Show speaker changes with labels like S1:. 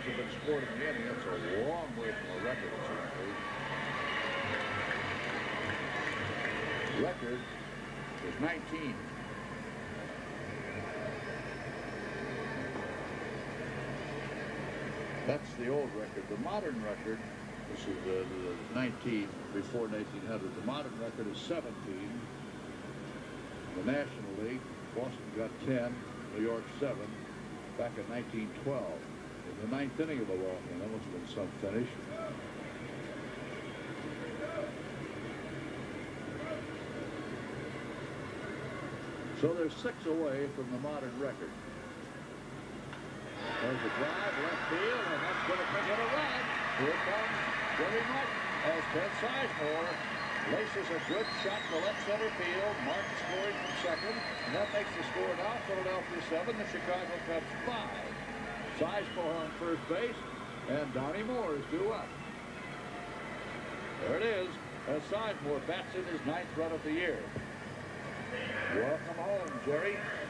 S1: have been scored in the inning. That's a long way from a record, it seems to be. Record is 19. That's the old record. The modern record, this is the 19 before 1900. The modern record is 17. The National League, Boston got 10, New York 7, back in 1912. In the ninth inning of the walk-in, that must have been some finish. So they're 6 away from the modern record. There's a drive, left field, and that's going to get a run. Here comes Jerry Martin as Ted Sizemore laces a good shot to left center field. Martin scoring from second, and that makes the score now Philadelphia 7, the Chicago Cubs 5. Sizemore on first base, and Donnie Moore is due up. There it is, as Sizemore bats in his 9th run of the year. Welcome home, Jerry.